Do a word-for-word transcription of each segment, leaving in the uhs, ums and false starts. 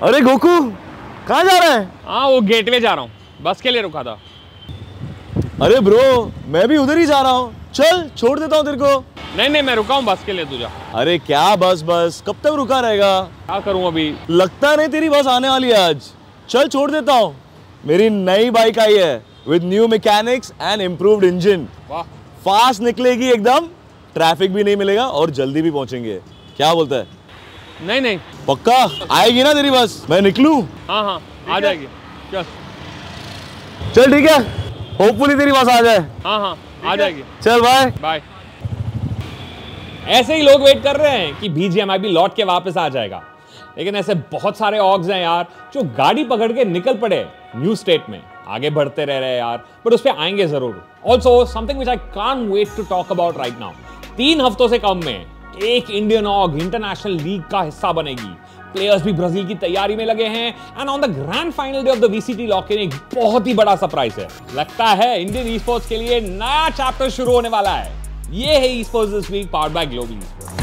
अरे गोकू, कहाँ जा रहा है? हाँ वो गेटवे जा रहा हूँ, बस के लिए रुका था। अरे ब्रो, मैं भी उधर ही जा रहा हूँ, चल छोड़ देता हूँ तेरे को। नहीं नहीं मैं रुका हूँ बस के लिए, तू जा। अरे क्या बस बस, कब तक रुका रहेगा? क्या करूँ अभी? लगता नहीं तेरी बस आने वाली है आज। चल छोड़ देता हूँ। मेरी नई बाइक आई है with new mechanics and improved engine. वाह, फास्ट निकलेगी एकदम, ट्रैफिक भी नहीं मिलेगा और जल्दी भी पहुंचेंगे। क्या बोलता है? नहीं नहीं पक्का आएगी ना तेरी बस? मैं निकलूं? हाँ हाँ आ जाएगी, चल चल ठीक है, होपफुली तेरी बस आ जाए। हाँ हाँ आ जाएगी, चल बाय बाय। ऐसे ही लोग वेट कर रहे हैं कि बीजीएमआई भी लौट के वापस आ जाएगा, लेकिन ऐसे बहुत सारे ऑग्स हैं यार जो गाड़ी पकड़ के निकल पड़े न्यू स्टेट में। आगे बढ़ते रह रहे हैं यार, बट उस पे आएंगे जरूर। Also something which I can't wait to talk about right now. तीन हफ्तों से कम में एक इंडियन ऑग इंटरनेशनल लीग का हिस्सा बनेगी। प्लेयर्स भी ब्राजील की तैयारी में लगे हैं and on the grand final day of the VCT lock in एक बहुत ही बड़ा सरप्राइज है। लगता है इंडियन ई स्पोर्ट्स के लिए नया चैप्टर शुरू होने वाला है। ये है esports this week powered by Global Esports.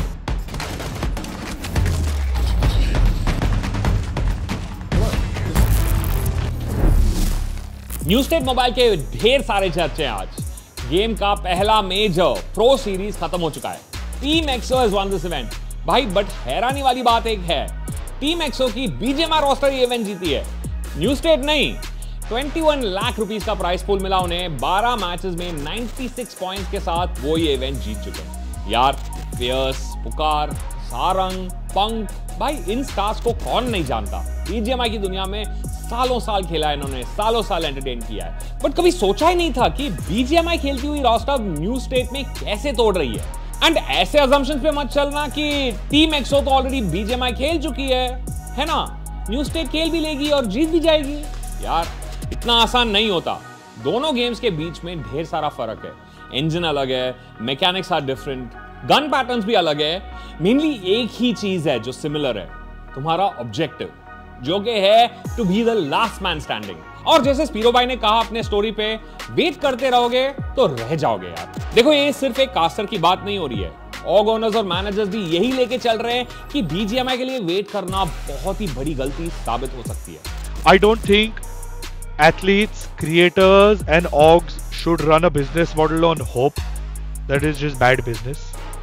New State Mobile के ढेर सारे चर्चे हैं आज। गेम का पहला मेजर प्रो सीरीज खत्म हो चुका है। Team XO has won this event भाई, बट हैरानी वाली बात एक है, टीम एक्सो की बीजीएमआई रोस्टर ये इवेंट जीती है, न्यू स्टेट नहीं। इक्कीस लाख रुपीस का प्राइस पूल मिला उन्हें। बारह मैचेस में छियानवे पॉइंट्स के साथ वो ये इवेंट जीत चुके हैं। यार फियर्स, पुकार, सारंग, पंक, भाई इन स्टार्स को कौन नहीं जानता। बीजीएमआई की दुनिया में सालों साल खेला है इन्होंने, सालों साल एंटरटेन किया है, बट कभी सोचा ही नहीं था कि बीजीएमआई खेलती हुई रोस्टर न्यू स्टेट में कैसे तोड़ रही है। एंड ऐसे अजम्पशंस पे मत चलना कि टीम एक्सो तो ऑलरेडी बीजीएमआई खेल चुकी है, है ना, न्यू स्टेट खेल भी लेगी और जीत भी जाएगी। यार इतना आसान नहीं होता। दोनों गेम्स के बीच में ढेर सारा फर्क है। इंजन अलग है, mechanics are different, gun patterns भी अलग है। मेनली एक ही चीज है जो सिमिलर है, तुम्हारा ऑब्जेक्टिव, जो कि है to be the last man standing. और जैसे स्पीरो भाई ने कहा अपने स्टोरी पे, वेट करते रहोगे तो रह जाओगे यार। देखो ये सिर्फ एक कास्टर की बात नहीं हो रही है, ऑग ओनर्स और मैनेजर्स भी यही लेके चल रहे हैं कि बीजीएमआई के लिए वेट करना बहुत ही बड़ी गलती साबित हो सकती है। I don't think athletes, creators and orgs should run a business model on hope. That is just bad business.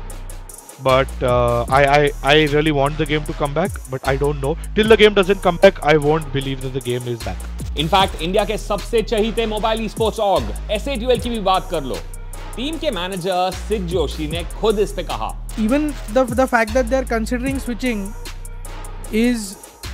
But uh, I, I I really want the game to come back, but I don't know. Till the game doesn't come back, I won't believe that the game is back. In fact India के सबसे चहीते mobile esports ऑग एस ए ट्वेल्व की भी बात कर लो। टीम के मैनेजर सिड जोशी ने खुद इस पे कहा, Even the the fact that they are considering switching is,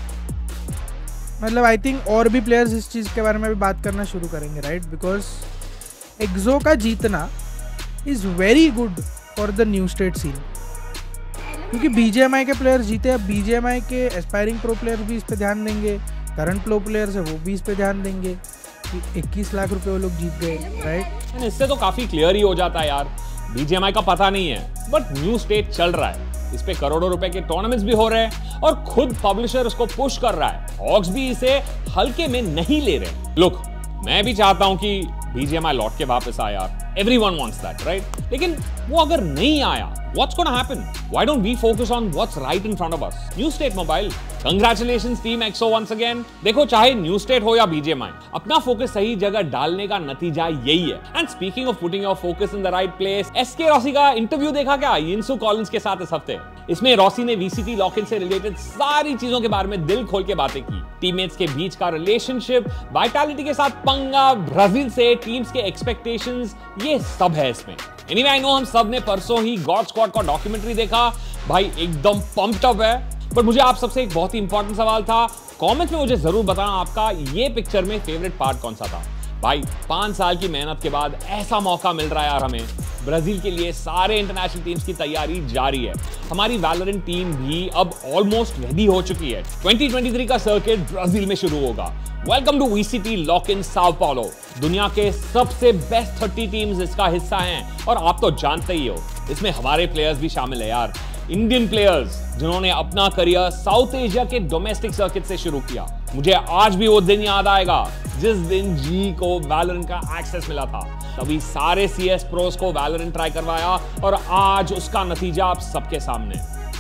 मतलब आई थिंक और भी प्लेयर्स इस चीज़ के बारे में भी बात करना शुरू करेंगे, राइट? बिकॉज एक्सो का जीतना is very good for the New State scene, क्योंकि बीजीएमआई के प्लेयर्स जीते। अब बीजीएमआई के एस्पायरिंग प्रो प्लेयर भी इस पे ध्यान देंगे, करंट प्रो प्लेयर्स है वो भी इस पे ध्यान देंगे कि इक्कीस लाख रुपए वो लोग जीत गए, राइट? इससे तो काफी क्लियर ही हो जाता है यार, बीजीएमआई का पता नहीं है बट न्यू स्टेट चल रहा है। इस पे करोड़ों रुपए के टूर्नामेंट्स भी हो रहे हैं और खुद पब्लिशर उसको पुश कर रहा है। ऑग्स भी इसे हल्के में नहीं ले रहे। लुक, मैं भी चाहता हूं कि बीजीएमआई लौट के वापस आए यार, everyone wants that, right? लेकिन वो अगर नहीं आया, what's gonna happen? Why don't we focus on what's right in front of us? New State Mobile, congratulations Team exo once again. देखो चाहे न्यू स्टेट हो या बीजीएमआई, अपना फोकस सही जगह डालने का नतीजा यही है। And speaking of putting your focus in the right place, SK Rossi का इंटरव्यू देखा क्या यिंसू कॉलिंस के साथ इस हफ्ते? इसमें रॉसी ने वीसीटी लॉक इन से रिलेटेड सारी चीजों के बारे में दिल खोल के बातें की। टीममेट्स के बीच का रिलेशनशिप, वाइटैलिटी के साथ पंगा, ब्राजील से टीम्स के एक्सपेक्टेशंस, ये सब है इसमें। एनीवे आई नो हम सब ने परसों ही गॉड स्क्वाड का डॉक्यूमेंट्री देखा, भाई एकदम पंप्ड अप है। बट मुझे आप सबसे एक बहुत ही इंपॉर्टेंट सवाल था, कमेंट्स में मुझे जरूर बताना आपका ये पिक्चर में फेवरेट पार्ट कौन सा था। भाई पांच साल की मेहनत के बाद ऐसा मौका मिल रहा है यार हमें। ब्राजील के लिए सारे इंटरनेशनल टीम्स की तैयारी जारी है। हमारी वैलोरेंट टीम भी अब ऑलमोस्ट रेडी हो चुकी है। ट्वेंटी ट्वेंटी थ्री का सर्किट ब्राजील में शुरू होगा। Welcome to VCT lock in Sao Paulo. दुनिया के सबसे बेस्ट थर्टी टीम्स इसका हिस्सा हैं और आप तो जानते ही हो इसमें हमारे प्लेयर्स भी शामिल है यार। इंडियन प्लेयर्स जिन्होंने अपना करियर साउथ एशिया के डोमेस्टिक सर्किट से शुरू किया। मुझे आज भी वो दिन याद आएगा जिस दिन जी को वैलोरेंट का एक्सेस मिला था। तभी सारे सीएस प्रोस को वैलोरेंट ट्राई करवाया और आज उसका नतीजा आप सबके सामने।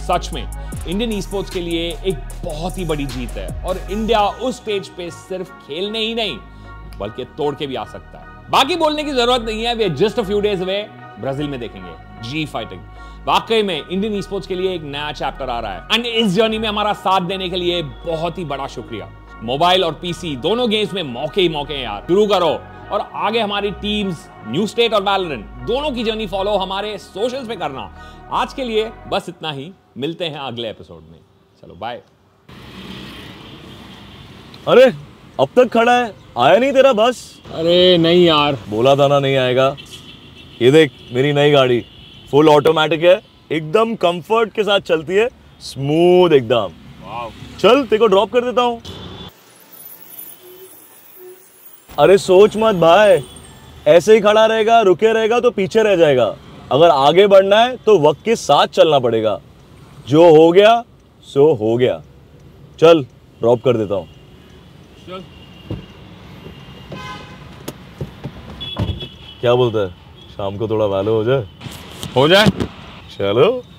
सच में इंडियन ई स्पोर्ट्स के लिए एक बहुत ही बड़ी जीत है और इंडिया उस स्टेज पे सिर्फ खेलने ही नहीं बल्कि तोड़ के भी आ सकता है। बाकी बोलने की जरूरत नहीं है, we are just a few days away, Brazil में देखेंगे जी फाइटिंग। वाकई में इंडियन ई स्पोर्ट्स के लिए एक नया चैप्टर आ रहा है एंड इस जर्नी में हमारा साथ देने के लिए बहुत ही बड़ा शुक्रिया। मोबाइल और पीसी दोनों गेम्स में मौके ही मौके हैं यार, शुरू करो और आगे हमारी टीम्स न्यू स्टेट और वैलोरेंट दोनों की जर्नी फॉलो हमारे सोशल्स पे करना। आज के लिए बस इतना ही, मिलते हैं अगले एपिसोड में, चलो बाय। अरे अब तक खड़ा है, आया नहीं तेरा बस? अरे नहीं यार, बोला था ना नहीं आएगा। ये देख मेरी नई गाड़ी फुल ऑटोमेटिक है, एकदम कंफर्ट के साथ चलती है, स्मूथ एकदम। चल तेरे को ड्रॉप कर देता हूं। अरे सोच मत भाई, ऐसे ही खड़ा रहेगा रुके रहेगा तो पीछे रह जाएगा। अगर आगे बढ़ना है तो वक्त के साथ चलना पड़ेगा। जो हो गया सो हो गया। चल ड्रॉप कर देता हूं। चल। क्या बोलता है, शाम को थोड़ा वैलो हो जाए? हो जाए। चलो।